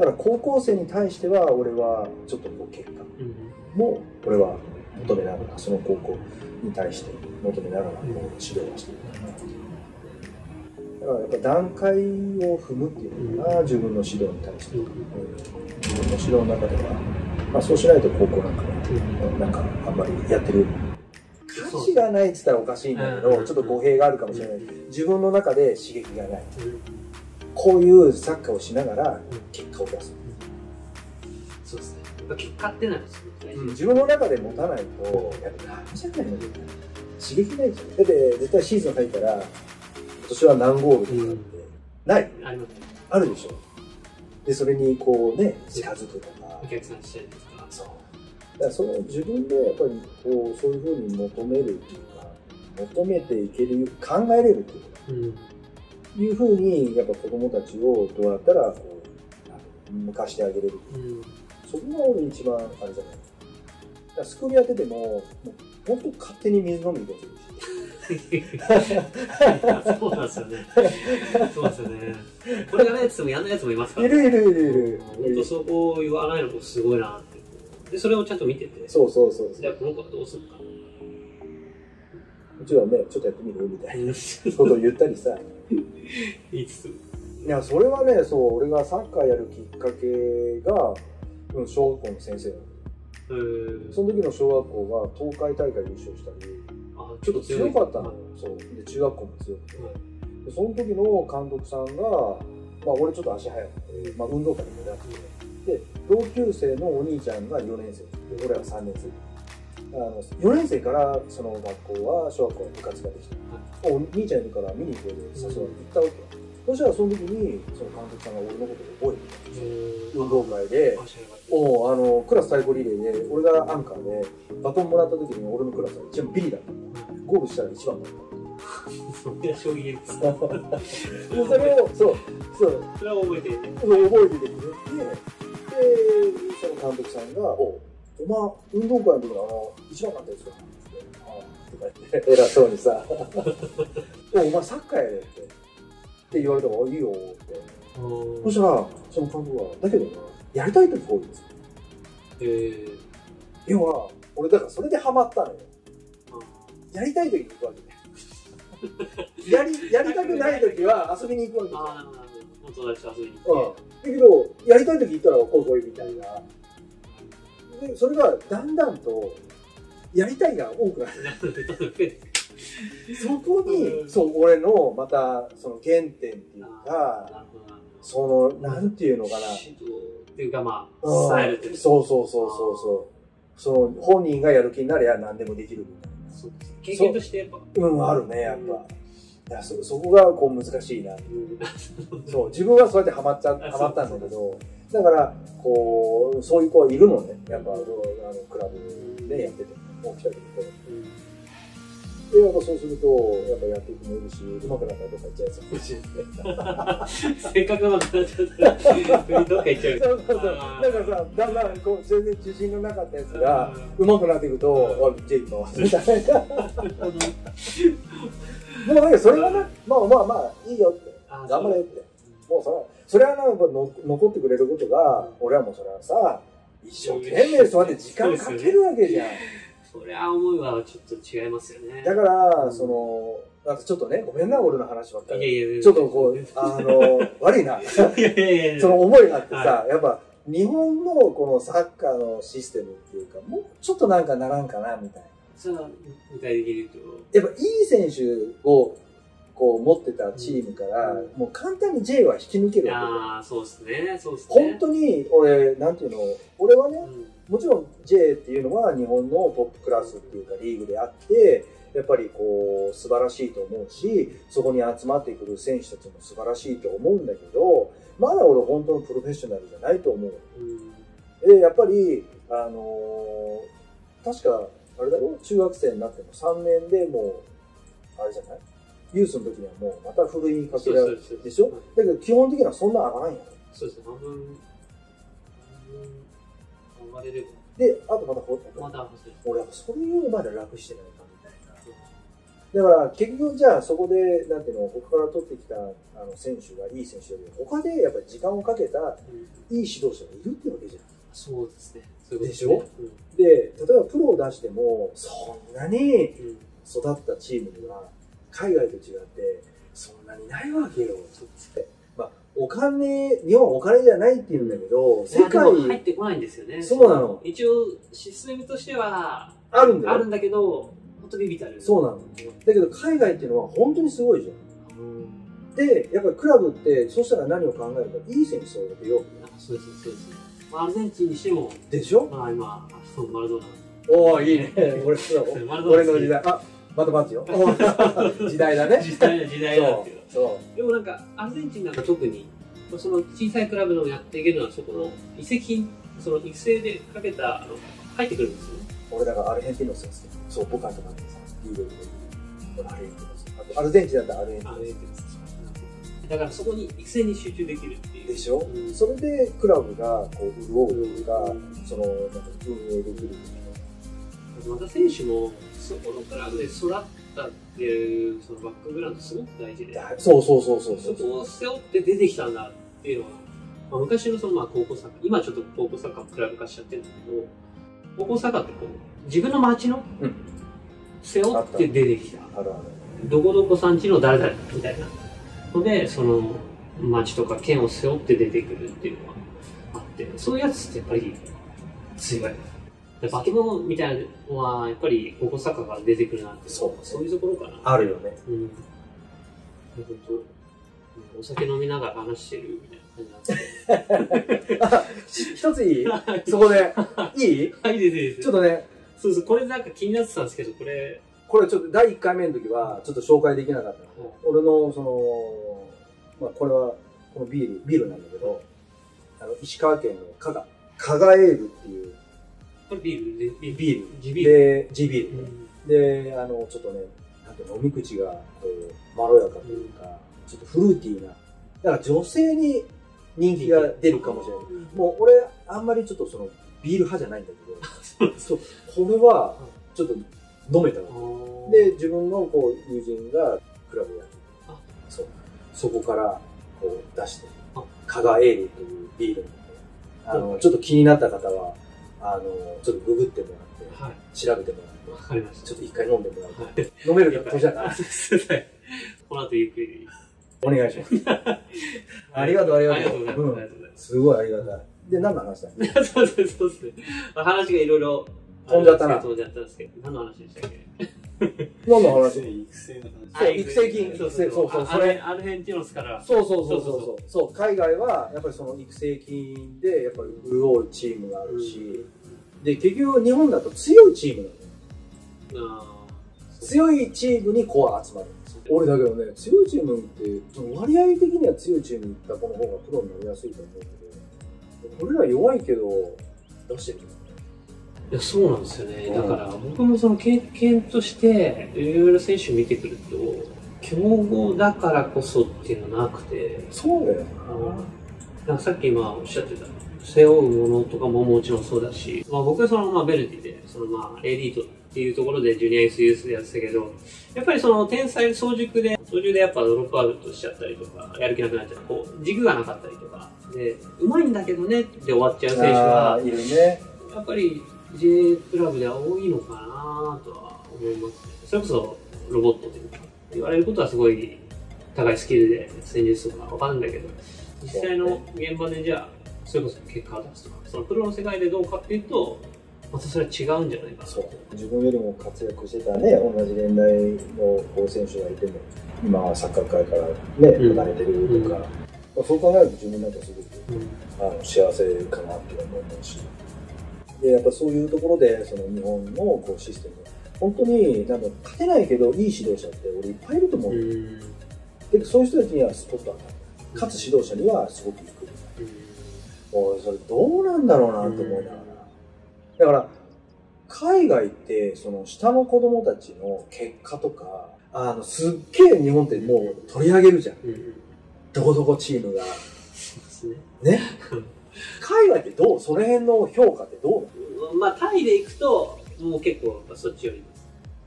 から高校生に対しては俺はちょっとこう結果も俺は求めながら、その高校に対して求めながらこう指導はしているかなっていう。だからやっぱ段階を踏むっていうのかな、自分の指導に対して、自分の指導の中では、まあ、そうしないと高校なんかね、なんかあんまりやってる価値がないって言ったらおかしいんだけど、ちょっと語弊があるかもしれない。自分の中で刺激がない。こういうサッカーをしながら結果を出す。 そうですね。やっぱ結果ってのは自分の中で持たないと、やっぱダメじゃないの。刺激ないじゃん。だって絶対シーズン入ったら、今年は何ゴールとかってない、あるでしょ。でそれにこうね近づくとか、 お客さんしたりとか、 そうだからその自分でやっぱりこうそういうふうに求めるっていうか、求めていける、考えれるっていうふうにやっぱ子供たちをどうやったらこう向かしてあげれる、そこが俺一番あれじゃない。だからスクールやってても本当勝手に水飲みに行こうとするし。 そうなんですよね。そうですよね。これがないやつもやんないやつもいますから、ね。いる。 本当そこを言わないのもすごいなって。で、それをちゃんと見てて。 そう。 じゃあこの子はどうするか。 うちはね、ちょっとやってみるみたいなことを言ったりさ。 いついや、それはね、そう、俺がサッカーやるきっかけが、小学校の先生なの。その時の小学校が東海大会優勝したり、ちょっと強かったのよ。そうで中学校も強くて、でその時の監督さんが、まあ、俺ちょっと足速くて、まあ、運動会にも出してで同級生のお兄ちゃんが4年生で俺は3年生、4年生からその学校は小学校の部活ができた、お兄ちゃんいるから見に行こうで誘われて行ったわけよ。そしたらその時にその監督さんが俺のことを覚えてたんですよ。運動会でクラス最高リレーで俺がアンカーでバトンもらった時に俺のクラスは一番ビリだった。ゴールしたら一番だった。 それは衝撃です。 それをそれは覚えていて。 覚えててくれて、でその監督さんが「お前運動会の時の一番だったやつだ」とか言って偉そうにさ「お前サッカーやれ」って言われたら「いいよ」って。そしたらその監督が「だけどねやりたい時多いです」。要は俺だからそれでハマったのよ。やりたい時に行くわけやりたくない時は遊びに行くわけですよ。 友達と遊びに行って。 だけどやりたい時行ったら来いみたいな。でそれがだんだんとやりたいが多くなる。そこにそう俺のまたその原点っていうか、そのなんていうのかなっていうかまあ伝えるっていう。 そうその本人がやる気になれば何でもできるみたいな。 経験としてやっぱあるねやっぱ。いやそこがこう難しいなっていう。そう自分はそうやってハマったんだけど、だからこうそういう子はいるのね。やっぱクラブでやってても来たりとか。でやっぱそうするとやっぱやっていくもいるし、上手くなったらどっか行っちゃうやつもいるし。 せっかく上手くなっちゃったらどっか行っちゃう。 そうだからさだんだんこう全然自信がなかったやつが上手くなっていくと「ジェイの」みたいな。もうだけどそれはねまあいいよって頑張れって、もうそれは残ってくれることが俺はもうそれはさ一生懸命そうやって時間かけるわけじゃん。 そりゃ思いはちょっと違いますよね。 だからそのなんかちょっとねごめんな俺の話ばっかり。 ちょっとこう悪いな。その思いがあってさ、やっぱ日本のこのサッカーのシステムっていうかもうちょっとなんかならんかなみたいな。 それは具体的に言うとやっぱいい選手をこう持ってたチームから、もう簡単に J は引き抜けるわけ。 ああそうですねそうですね。 本当に俺なんていうの俺はね、もちろん J っていうのは日本のトップクラスっていうかリーグであってやっぱりこう素晴らしいと思うし、そこに集まってくる選手たちも素晴らしいと思うんだけど、まだ俺本当のプロフェッショナルじゃないと思う。でやっぱり確かあれだろう、中学生になっても3年でもうあれじゃない、ユースの時にはもうまたふるいにかけられるでしょ。だけど基本的にはそんな上がらんやろ。 そうですね、半分上がれれば。 であとまたまた俺やっぱそれをまだ楽してないかみたいな。 だから結局じゃあそこでなんていうの他から取ってきた選手がいい選手より他でやっぱり時間をかけたいい指導者がいるってわけじゃん。 そうですね。 でしょ、で例えばプロを出してもそんなに育ったチームには海外と違ってそんなにないわけよ。まあお金、日本はお金じゃないって言うんだけど、 世界に入ってこないんですよね。 そうなの。 一応システムとしてはあるんだよ。 あるんだけど、本当にビビたる。 そうなの。だけど海外っていうのは本当にすごいじゃん。で、やっぱりクラブってそうしたら何を考えるか、いい選手それだけよ。 そうです、そうです。アルゼンチンにしても。 でしょ？ まあ今、マラドーナ。 おー、いいね。俺の時代。あ、また待つよ。時代だね。 時代だっていう。 そう。 でもなんか、アルゼンチンなんか特に、その小さいクラブのやっていけるのは、そこの移籍、その育成でかけた、入ってくるんですよね。 俺だからアルヘンティノスですけど、そう、僕はとかってさ、リーグで俺アルヘンティノス。あとアルゼンチンだったらアルヘンティノス。 だからそこに育成に集中できるっていう。 でしょ、それでクラブがこう潤うというか、その、なんか運営できる。 また選手も、そこのクラブで育ったっていう、そのバックグラウンドすごく大事で。 そう。 そこを背負って出てきたんだっていうのは、まあ、昔のそのまあ高校サッカー、今ちょっと高校サッカークラブ化しちゃってるんだけど、高校サッカーってこう、自分の街の、背負って出てきた。どこどこさんちの誰々みたいなので、その町とか県を背負って出てくるっていうのがあって、そういうやつってやっぱり強い。バケモンみたいなのはやっぱり高校サッカーから出てくるなって、そういうところかな。 あるよね。 お酒飲みながら話してるみたいな感じなんですけど。 一ついいそこで。いいはい、いいです。 ちょっとね。 そう、これなんか気になってたんですけど、これちょっと第1回目の時はちょっと紹介できなかった。俺のその、まあこれは、このビールなんだけど、石川県の加賀エールっていう。 これビール地ビール。で、ちょっとね、なんていうの、飲み口がこうまろやかというか、ちょっとフルーティーな。だから女性に人気が出るかもしれない。もう俺、あんまりちょっとその、ビール派じゃないんだけど、そう、これは、ちょっと飲めたわけ。で、自分のこう、友人がクラブやってて、そこからこう出して、加賀エールというビールなんで、ちょっと気になった方は、ちょっとググってもらって、調べてもらって、 わかりました。 ちょっと一回飲んでもらって、飲めるかとじゃな。 この後ゆっくり。 お願いします。ありがとう。すごいありがたい。で、何の話だっけ？ そうですね。話がいろいろ飛んじゃったな。 飛んじゃったんですけど、何の話でしたっけ？ 何の話？ 育成の話。 そう、育成金。 そう、それ。アルヘンティノスから。 そう、海外はやっぱりその育成金でやっぱり潤うチームがあるし、で、結局日本だと強いチームなの。強いチームに子は集まる。俺だけどね、強いチームって割合的には強いチームに行った子の方がプロになりやすいと思うけど、俺ら弱いけど出してるよね。 いや、そうなんですよね。だから僕もその経験としていろいろ選手見てくると、強豪だからこそっていうのはなくて、 そうだよな。さっき今おっしゃってた背負うものとかももちろんそうだし、まあ、僕はそのベルディでそのエリートっていうところでジュニアユースでやってたけど、やっぱりその天才早熟でやっぱドロップアウトしちゃったりとか、やる気なくなっちゃう、こう軸がなかったりとかで、うまいんだけどねって終わっちゃう選手はいるね。やっぱり J クラブでは多いのかなとは思いますね。それこそロボットというか言われることはすごい高いスキルで戦術とかわかるんだけど、実際の現場でじゃあそれこそ結果を出すとか、そのプロの世界でどうかっていうと、またそれは違うんじゃないかな。 自分よりも活躍してたね、同じ年代の選手がいても、今はサッカー界からね、離れてるとか、そう考えると自分なんかすごく、幸せかなって思うし、でやっぱそういうところでその日本のこうシステム、本当になんか勝てないけどいい指導者って俺いっぱいいると思う。でそういう人たちにはスポット当たる。勝つ指導者にはすごくいく。それどうなんだろうなと思いながら。だから海外ってその下の子供たちの結果とかすっげえ日本ってもう取り上げるじゃん。どこどこチームが。ね。海外ってどう？その辺の評価ってどうなの？ まあタイで行くともう結構そっちより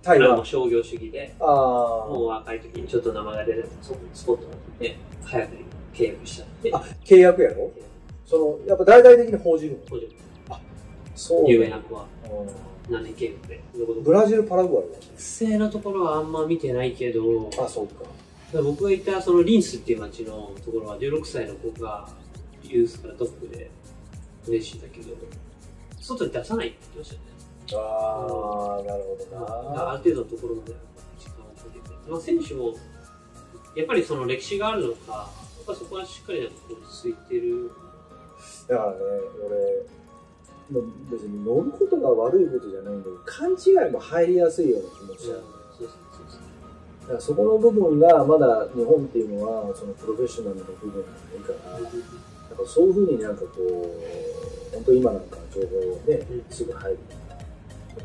タイはもう商業主義で、もう若い時にちょっと名前が出てスポットになって早くに契約しちゃって。 あ、契約やろ？やっぱ大々的に報じる。あ、そう。 有名な子は。何年契約で。 ブラジル、パラグアイは育成のところはあんま見てないけど、 あ、そうか。 僕がいたそのリンスっていう町のところは16歳の子がユースからトップで嬉しいんだけど、外に出さないって言ってましたね。 ああ、なるほどな。 ある程度のところまで時間をかけて。まあ、選手も、やっぱりその歴史があるのか、やっぱそこはしっかり落ち着いてる。 だからね、俺、別に乗ることが悪いことじゃないんだけど、勘違いも入りやすいような気持ちだ。だからそこの部分がまだ日本っていうのはそのプロフェッショナルの部分がないから、なんかそういうふうになんかこう本当今なんか情報をねすぐ入るから、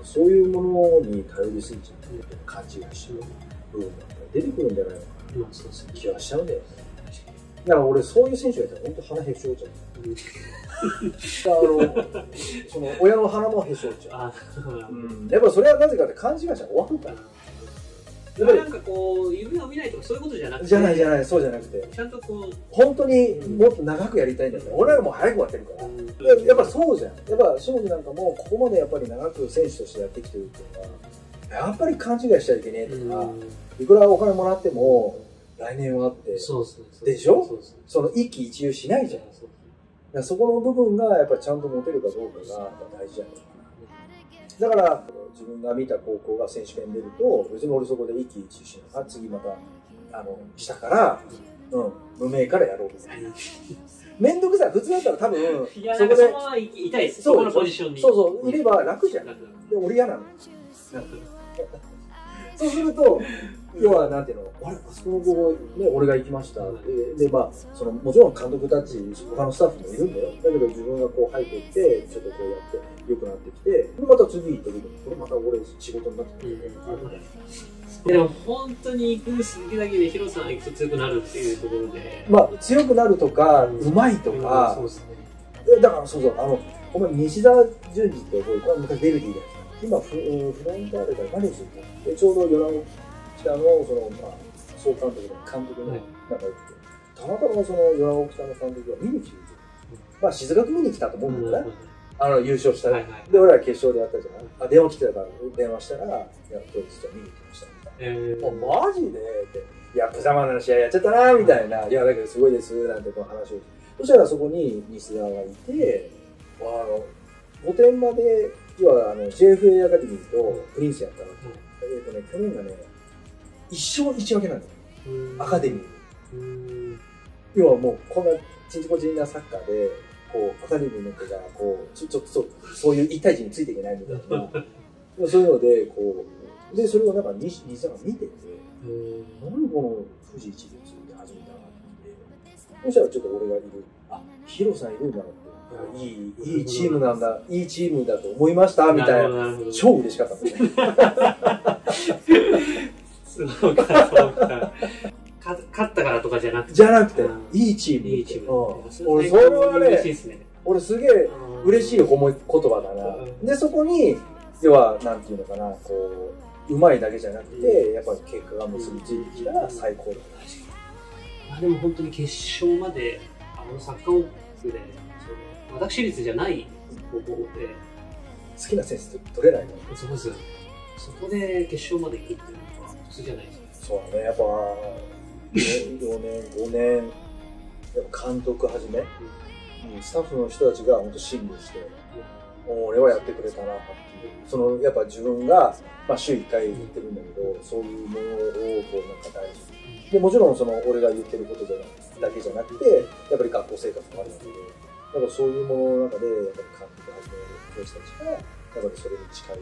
そういうものに頼りすぎちゃって勘違いしちゃう部分が出てくるんじゃないのかな気はしちゃうんだよね。だから俺そういう選手がいたら本当鼻へし折っちゃう。その親の鼻もへし折っちゃう。やっぱそれはなぜかって勘違いしたら終わるから。 なんかこう夢を見ないとかそういうことじゃなくて、 じゃないそうじゃなくて、 ちゃんとこう本当にもっと長くやりたいんだよね。俺らも早く終わってるから、やっぱそうじゃん。やっぱ庄司なんかもここまでやっぱり長く選手としてやってきてるっていうのはやっぱり勘違いしちゃいけねえとか、いくらお金もらっても来年はあってでしょ。その一喜一憂しないじゃん。そこの部分がやっぱりちゃんと持てるかどうかが大事じゃないかな。だから自分が見た高校が選手権に出ると別に俺そこで一喜一憂しながら次また下から、無名からやろうみたいな。めんどくさい。普通だったら多分そこで痛いです。そこのポジションにそういれば楽じゃん。で俺嫌なの。そうすると要はなんていうの、あそこの子ね俺が行きました。でまあもちろん監督たち他のスタッフもいるんだよ。だけど自分がこう入っていってちょっとこうやって良くなってきて、また次行った時にこれまた俺仕事になってくる。 でも本当に行く先だけでヒロさん行くと強くなるっていうところで、 まあ強くなるとかうまいとか、だからお前西澤淳二って覚えた？昔ベルディで今フロンターレからマネージャーでちょうど米子北の総監督の監督の仲良くて、たまたまその米子北の監督が見に来て、まあ静かく見に来たと思うんだよね。優勝したら、で俺ら決勝でやったじゃん。電話来てたから電話したら、いや今日実は見に来ましたみたいな。マジでって、いや無様な試合やっちゃったなみたいな、いやだけどすごいですなんてこう話を。そしたらそこに西澤がいて、御殿場で要はJFA アカデミーとプリンスやったわけ。去年がね1勝1分けなんだよ、アカデミー。要はもうこんなちんちこちんなサッカーでこうアカデミーの子がこうちょっとそういう一対一についていけないみたいなそういうのでこうでそれをなんか西さんが見てて、何この富士一流で始めたなってそしたらちょっと俺がいる、ヒロさんいるんだなって、いいチームなんだ、いいチームだと思いましたみたいな、超嬉しかったんですね。 そうか。勝ったからとかじゃなくて。 いいチーム。 いいチーム。 俺、それはね、俺すげえ嬉しい言葉だな。で、そこに、要は、なんていうのかな、こう、うまいだけじゃなくて、やっぱり結果が結びついてきたら最高だ。 でも本当に決勝まで、サッカーオフで、私立じゃない高校で、 好きな選手取れないの。 そうです。そこで決勝まで行くっていうのは普通じゃないですか。 そうだね、やっぱ4年、5年、やっぱ監督はじめ、スタッフの人たちが本当信頼して、俺はやってくれたなっていう、やっぱ自分が、週1回言ってるんだけど、そういうものをこうなんか大事に。でもちろん俺が言ってることだけじゃなくて、やっぱり学校生活もあるので、だからそういうものの中で、やっぱり監督をはじめる教師たちが、やっぱりそれに近い部分を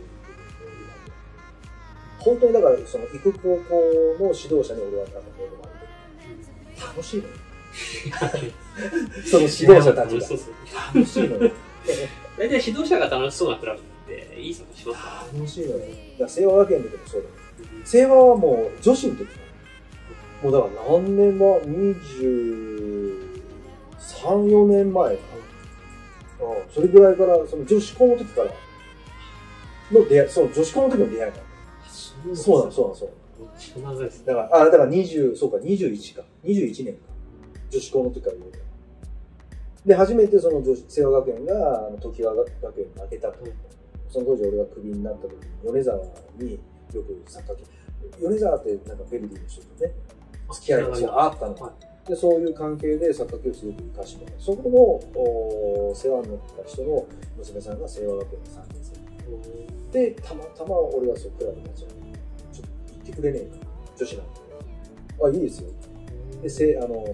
本当にだから行く高校の指導者に俺はなんかこういうのがある楽しいのよ。その指導者たちが楽しいのよ。 大体指導者が楽しそうなクラブっていいサッカーしますか？ 楽しいのよ。だから清和学園の時もそうだよ。清和はもう女子の時もうだから何年は23、4年前かな。それぐらいから女子校の時からの出会い、女子校の時の出会いだ。 そうなんそうなんそう。 長いですね。 だから20、そうか、21か。21年か。女子校の時から言うて。で、初めてその清和学園が常盤学園に負けたと。その当時俺がクビになった時に、米沢によくサッカー米沢ってなんかベルディの人とね、付き合いがあったの。で、そういう関係でサッカー教室よく行かしてもらって、そこの世話になった人の娘さんが清和学園の3年生で、たまたま俺がそうクラブ立ち上げて、ちょっと行ってくれねえか、女子なんで。あ、いいですよ。で、仙台に行った。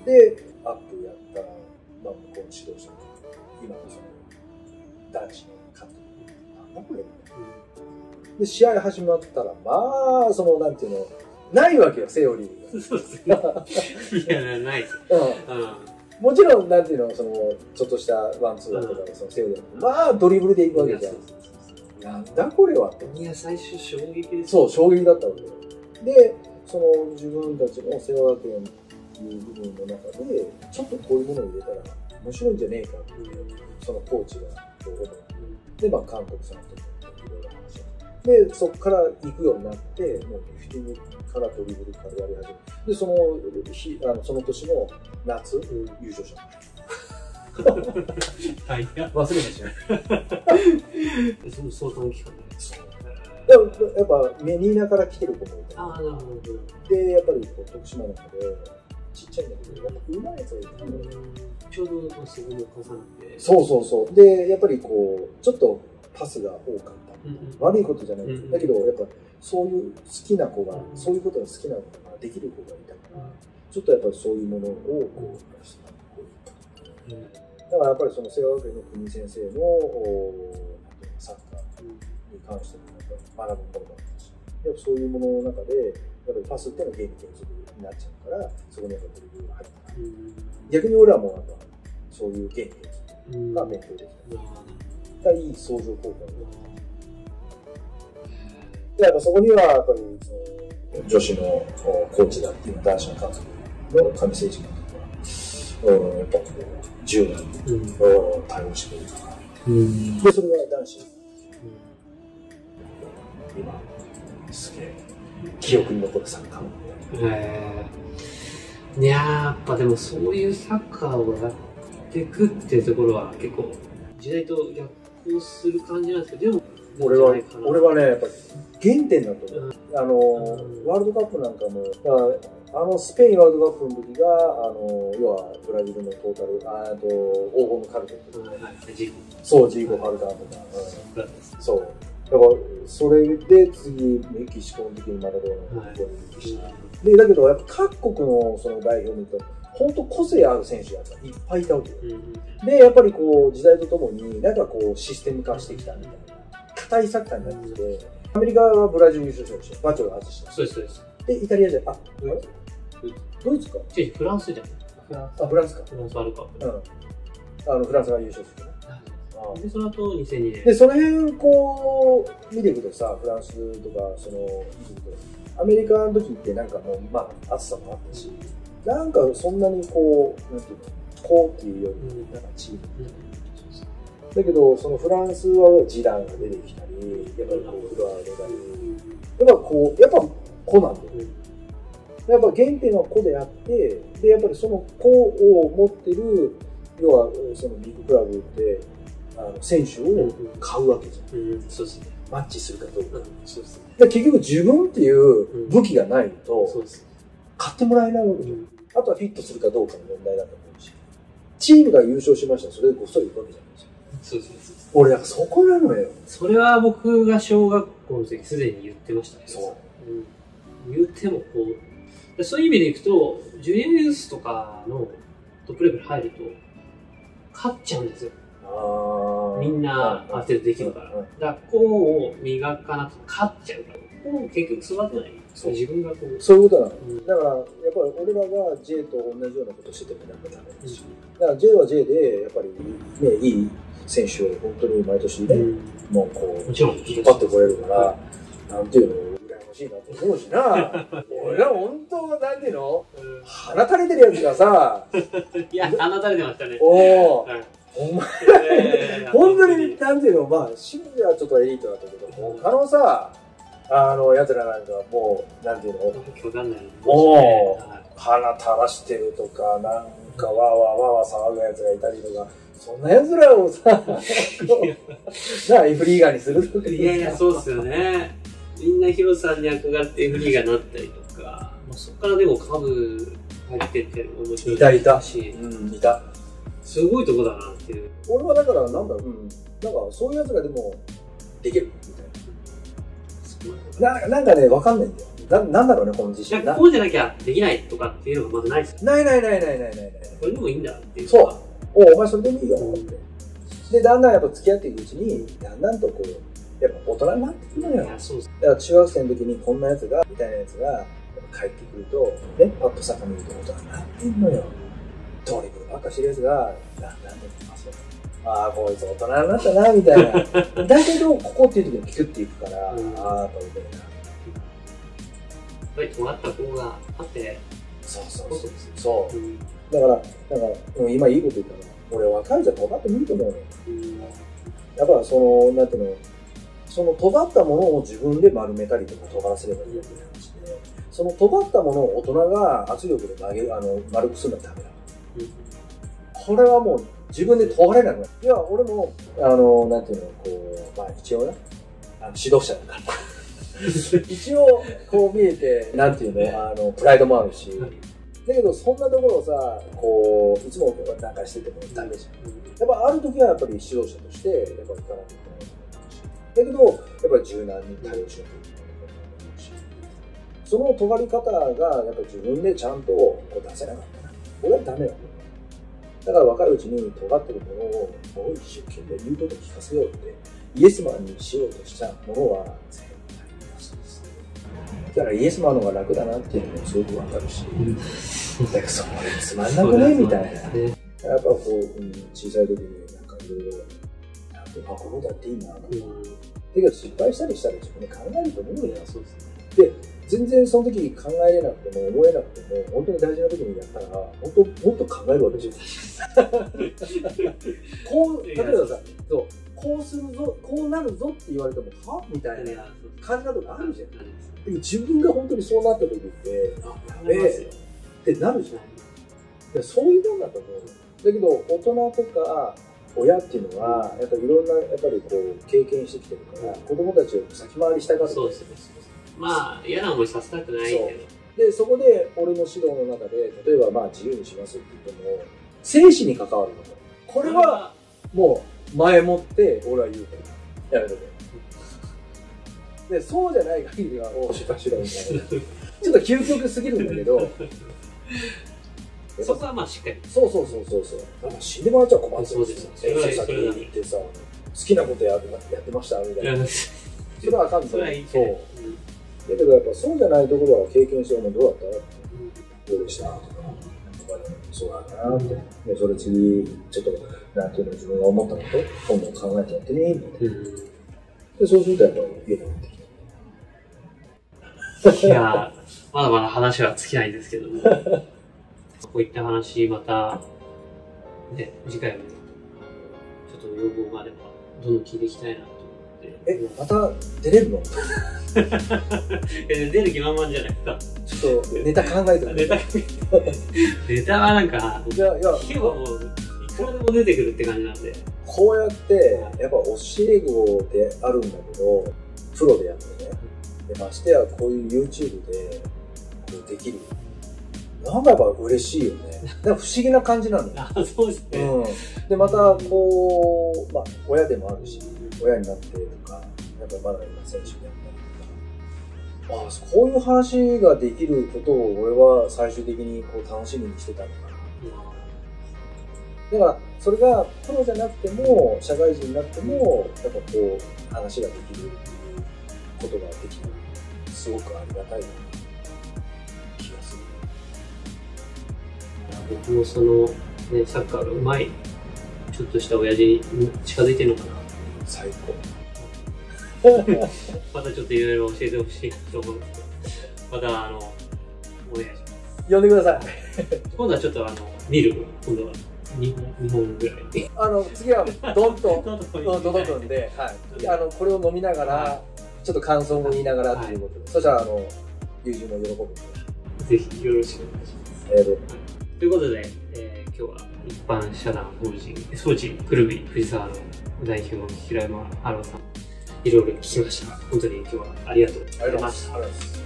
で、アップやったら、まあ、向こうの指導者の、今のその、男子の監督、なんだこれみたいな。で、試合始まったら、まあ、その、なんていうの、ないわけよ、セオリーが。 そうですね。いや、ないです。 もちろん、なんていうの、その、ちょっとしたワンツーだとか、そのセオリーまあ、ドリブルでいくわけじゃん。なんだこれはって。 いや、最初衝撃です。 そう、衝撃だったわけよ。で、その、自分たちの清和学園っていう部分の中で、ちょっとこういうものを入れたら面白いんじゃねえかっていう、そのコーチが思う。で、まあ、監督さんとかいろいろ話をして。で、そこから行くようになって、もうリフティングからドリブルからやり始めて、で、その年の夏、優勝した。 はい。 忘れましたね。そう短期間で。 でもやっぱメニーナから来てる子もいた。 ああ、なるほど。で、やっぱり徳島の子で、ちっちゃいんだけど、やっぱうまいやつがいたの。 ちょうどそこも重なって。 そうそうそう。で、やっぱりこう、ちょっとパスが多かった。悪いことじゃない。だけど、やっぱそういう好きな子が、そういうことが好きな子ができる子がいたから、ちょっとやっぱりそういうものをこう出した。だからやっぱりその清和学園の国先生のサッカーに関しても学ぶものだったし、やっぱそういうものの中で、やっぱりパスっていうのはゲーム継続になっちゃうから、そこにやっぱドリブルが入ったから、逆に俺はもうなんかそういうゲーム継続が勉強できた。いい相乗効果が出てた。で、やっぱそこにはやっぱりその女子のコーチだっていう男子の監督の上誠一監督は、やっぱこう柔軟に対応してくれるから、でそれが男子、今すげえ記憶に残るサッカー。いやー、やっぱでもそういうサッカーをやっていくっていうところは結構時代と逆行する感じなんですけど、でも俺はね、やっぱ原点だと思う。ワールドカップなんかも、スペインワールドカップの時が、要はブラジルのトータル、黄金のカルテットとか、そう、ジーゴ・ファルカーとか、そう。だから、それで次、メキシコの時にマラドーナのところに行くし、で、だけど、やっぱ各国のその代表を見ると、本当個性ある選手がいっぱいいたわけよ。で、やっぱりこう、時代とともに、なんかこう、システム化してきたみたいな、硬いサッカーになってきて、アメリカはブラジル優勝したでしょ、バチョが外した。 そうです、そうです。 で、イタリアじゃ、ドイツかフランスじゃん。 フランスか。 フランスワールドカップ。フランスが優勝するね。 で、その後2002年。 で、その辺こう、見ていくとさ、フランスとか、その、アメリカの時ってなんかもう、まあ、暑さもあったし、なんかそんなにこう、なんていうの、こうっていうより、なんかチームみたいな。だけど、そのフランスはジダンが出てきたり、やっぱりこう、フロアが出たり、やっぱこう、やっぱ子なんだよ。やっぱ原点は個であって、で、やっぱりその個を持ってる、要はそのビッグクラブで、選手を買うわけじゃん。 そうですね。 マッチするかどうか。そうですね。で結局自分っていう武器がないと、買ってもらえないわけじゃん。あとはフィットするかどうかの問題だと思うし。チームが優勝しましたらそれでごっそりいくわけじゃないですか。 そうです。 俺、だからそこなのよ。 それは僕が小学校の時すでに言ってましたね。 そう。 言ってもこう、そういう意味でいくと、ジュニアユースとかのトップレベル入ると、勝っちゃうんですよ。みんなある程度できるから。だからこうを磨かなくて勝っちゃうから、こう結局育てない。自分がこう。 そういうことなの。だから、やっぱり俺らが J と同じようなことしててもダメだし。だから J は J で、やっぱりね、いい選手を本当に毎年ね、もうこう、引っ張ってこれるから、なんていうの、羨ましいなと思うしな。俺ら本当、なんていうの、鼻垂れてるやつがさ、 いや、鼻垂れてましたね。 お前、本当に、なんていうの、まあ、清水はちょっとエリートだったけど、他のさ、 やつらなんかもう、なんていうの、 わかんない。 もう、鼻垂らしてるとか、なんかわーわーわーわー騒ぐやつがいたりとか、そんなやつらをさ、F リーガーにするとか。 いやいや、そうっすよね。みんなヒロさんに憧れて F リーガーになったりとか、そこからでも株入ってって面白いし。 いた。 すごいとこだなっていう。 俺はだから、なんだろう、なんかそういうやつがでも、できるみたいな。なんかね、わかんないんだよ。なんだろうね、この自信。 こうじゃなきゃできないとかっていうのがまずないですよ。 ない。 これでもいいんだっていう。 そう。お前それでもいいよって。で、だんだんやっぱ付き合っていくうちに、だんだんとこう、やっぱ大人になってくるのよ。だから中学生の時にこんなやつが、みたいなやつが、帰ってくると、ね、パッと坂見ると大人になってんのよ。トリプルばっかしてるやつが、だんだんと、ああ、こいつ大人になったな、みたいな。だけど、ここっていう時にピクっていくから、ああ、やっぱうめえな。やっぱり尖った子があって、 そう。だから、今いいこと言ったら、俺若いじゃ尖ってもいいと思うのよ。やっぱその、なんていうの、その尖ったものを自分で丸めたりとか尖らせればいいわけの話で、その尖ったものを大人が圧力で丸くするのはダメだ。これはもう自分で尖れなくなる。いや、俺も、なんていうの、こう、まあ一応ね、指導者だから。一応、こう見えて、なんていうの、プライドもあるし、だけど、そんなところをさ、こう、いつもなんかしててもダメじゃん。やっぱある時はやっぱり指導者として、やっぱり行かなきゃいけないし。だけど、やっぱり柔軟に対応しなきゃいけないし。その尖り方が、やっぱり自分でちゃんとこう出せなかったな。俺はダメだ。だから若いうちに尖ってるものを、もう一生懸命言うこと聞かせようって、イエスマンにしようとしたものは、絶対に安いです。だからイエスマンの方が楽だなっていうのもすごくわかるし、だからそれつまんなくねみたいな。やっぱこう、小さい時になんかいろいろ、このことやっていいなとか。だけど失敗したりしたら自分で考えると思うよ。そうですね。で、全然その時考えれなくても思えなくても本当に大事な時にやったらもっと考えるわけですよ。こう例えばさ、こうするぞ、こうなるぞって言われてもはみたいな感じなとこあるじゃん。でも自分が本当にそうなった時ってやべえってなるじゃん。そういうもんだと思う。だけど大人とか親っていうのはやっぱりいろんなやっぱりこう経験してきてるから、子供たちを先回りしたがる。 そうですね。まあ嫌な思いさせたくないけど。 でそこで俺の指導の中で例えばまあ自由にしますって言っても生死に関わるの。これはもう前もって俺は言うからやめとけ。でそうじゃない限りはおしばしろみたいな。ちょっと究極すぎるんだけど。 そこはまあしっかり。 そう。死んでもらっちゃ困る。そうです。遠征先に行ってさ、好きなことやってましたみたいな。それはあかんぞ。そう。だけどやっぱそうじゃないところは経験してもどうだったどうでしたとか、そうだなって。で、それ次、ちょっと、なんていうの自分が思ったこと今度考えてやってみみたいな。で、そうするとやっぱり家に持ってきて。いや、まだまだ話は尽きないんですけども。こういった話、また、ね、次回も、ちょっと要望があれば、どんどん聞いていきたいなと思って。 また出れるの出る気満々じゃないですか。 ちょっとネタ考えてる。 ネタはなんか、いや、聞けばもう、いくらでも出てくるって感じなんで。 こうやって、やっぱ教え子であるんだけど、プロでやってね。でましてや、こういう YouTube でできる。なんかやっぱ嬉しいよね。なんか不思議な感じなんだよ。 そうですね。 で、また、こう、まあ、親でもあるし、親になってとか、やっぱまだ今選手でやったりとか、こういう話ができることを俺は最終的にこう楽しみにしてたのかな。だから、それがプロじゃなくても、社会人になっても、やっぱこう、話ができることができる。すごくありがたいな。 僕もその、ね、サッカーがうまい、ちょっとした親父に近づいてるのかな。 最高。またちょっといろいろ教えてほしいと思うんですけど、またお願いします。 呼んでください。 今度はちょっと見る、今度は2本ぐらいで。 次はドンと届くんで、はい、これを飲みながら、 ちょっと感想も言いながらということで、そしたら友人も喜ぶので、ぜひよろしくお願いします。 ということで、今日は一般社団法人装置くるみ藤沢の代表平山春夫さん、いろいろ聞きました。本当に今日はありがとうございました。